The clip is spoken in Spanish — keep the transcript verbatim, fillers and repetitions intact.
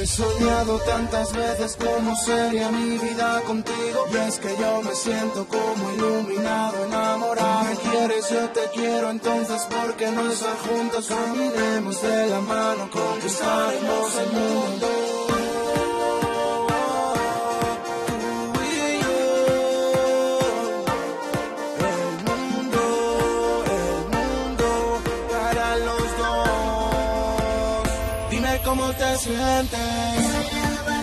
soñado tantas veces cómo sería mi vida contigo. Y es que yo me siento como iluminado, enamorado. Me quieres, yo te quiero, entonces ¿por qué no estar juntos? Caminemos de la mano, conquistaremos el mundo. ¿Cómo te sientes?